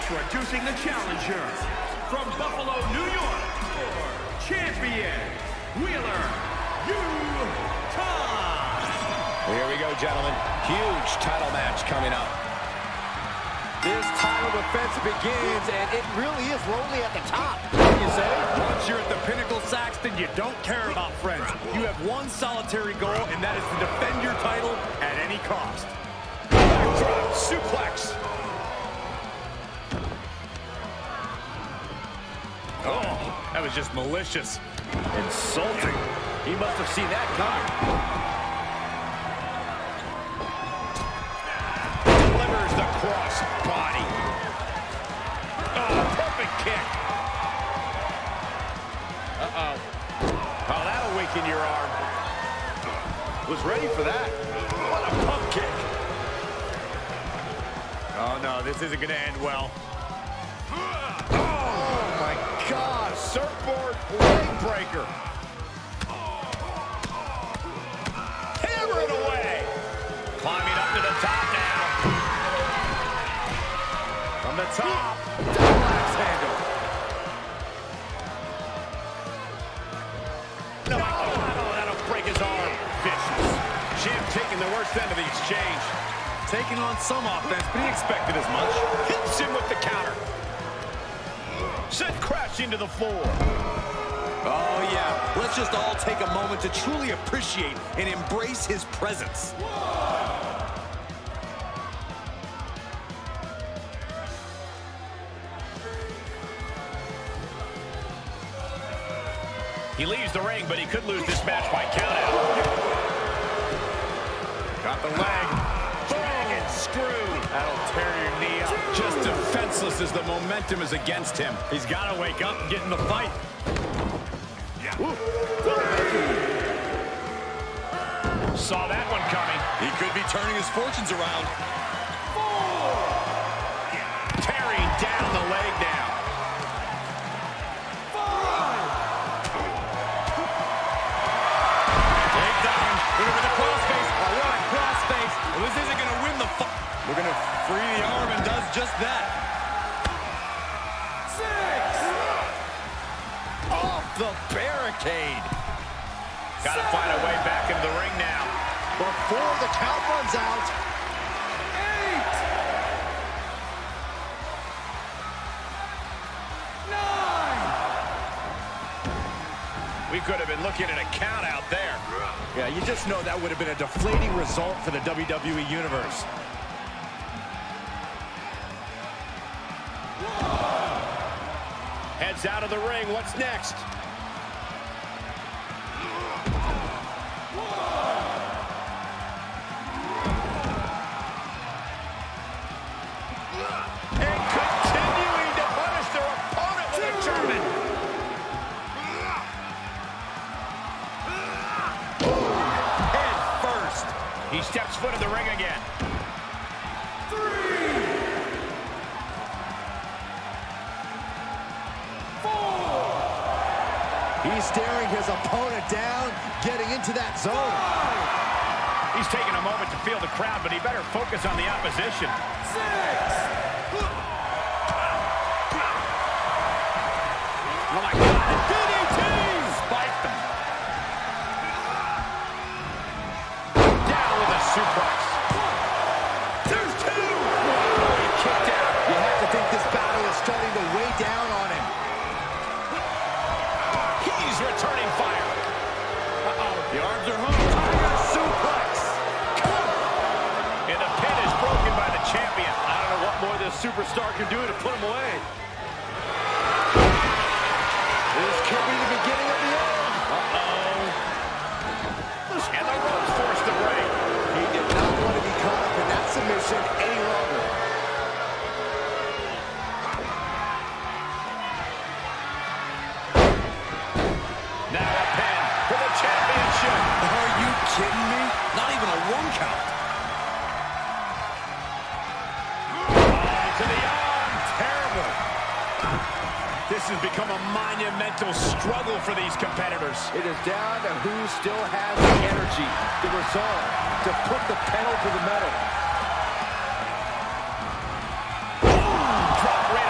Introducing the challenger from Buffalo, New York, champion, Wheeler Yuta. Here we go, gentlemen. Huge title match coming up. This title defense begins, and it really is lonely at the top. You say? Once you're at the pinnacle, Saxton, you don't care about friends. You have one solitary goal, and that is to defend your title at any cost. Backdrop suplex. Oh, that was just malicious. Insulting. He must have seen that coming. Delivers the cross body. Oh, perfect kick. Uh-oh. Oh, that'll weaken your arm. Was ready for that. What a pump kick. Oh, no, this isn't going to end well. God, surfboard leg breaker. Hammer it away. Climbing up to the top now. From the top, double axe handle. No, oh, that'll break his arm. Vicious. Champ taking the worst end of the exchange. Taking on some offense, but he expected as much. Hits him with the counter. Sent crashing to the floor. Oh, yeah. Let's just all take a moment to truly appreciate and embrace his presence. He leaves the ring, but he could lose this match by countout. Got the leg. Dragon screw. That'll tear your knee up. Just defenseless as the momentum is against him. He's got to wake up and get in the fight. Saw that one coming. He could be turning his fortunes around. Tearing down the leg now. Leg down. Look at the crossface. Oh, what a crossface. Well, this isn't going to win the fight. We're going to free the arm and does just that. 6. Off the barricade. Got to find a way back into the ring now. Before the count runs out. 8. 9. We could have been looking at a count out there. Yeah, you just know that would have been a deflating result for the WWE Universe. Heads out of the ring. What's next? And continuing to punish their opponent with a German. Head first. He steps foot in the ring again. 3. 4. He's staring his opponent down, getting into that zone. 5. He's taking a moment to feel the crowd, but he better focus on the opposition. 6. Oh, my God. DDT! Spiked him. Down with a suplex. There's 2. Oh, he kicked out. You have to think this battle is starting to weigh down on him. He's returning fire. Uh-oh. The arms are hung. Tiger suplex. And the pin is broken by the champion. I don't know what more this superstar can do to put him away. This could be the beginning of the end. Uh-oh. And the ropes forced to break. He did not want to be caught up in that submission any longer. Now a pin for the championship. Are you kidding me? Not even a 1 count. To the arm. Terrible. This has become a monumental struggle for these competitors. It is down to who still has the energy, the resolve to put the pedal to the metal. Drop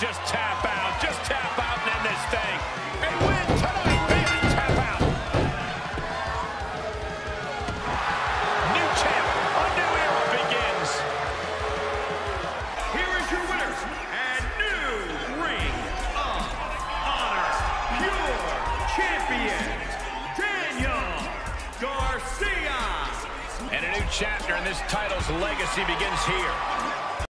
just tap out. Just tap out and end this thing. And win tonight, baby. Tap out. New champ. A new era begins. Here is your winner and new Ring of Honor Pure Champion, Garcia. And a new chapter in this title's legacy begins here.